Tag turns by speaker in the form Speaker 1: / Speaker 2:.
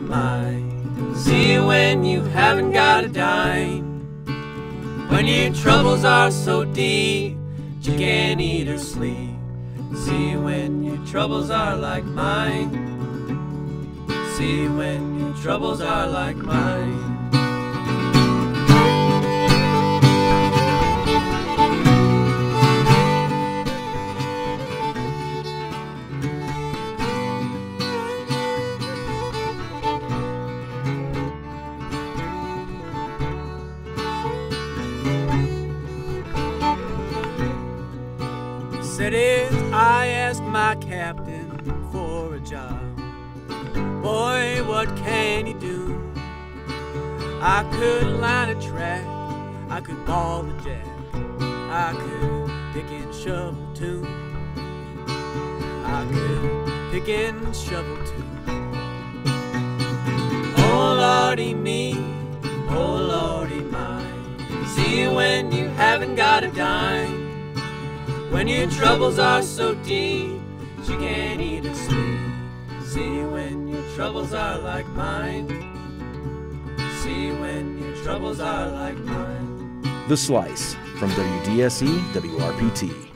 Speaker 1: mine. See when you haven't got a dime, when your troubles are so deep you can't eat or sleep. See when your troubles are like mine. See when your troubles are like mine. Said if I asked my captain for a job, boy, what can he do? I could line a track, I could ball the jack, I could pick and shovel too. I could pick and shovel too. Oh Lordy me, oh Lordy mine. See when you haven't got a dime, when your troubles are so deep you can't eat or sleep. See when your troubles are like mine. See when your troubles are like mine.
Speaker 2: The Slice from WDSE WRPT.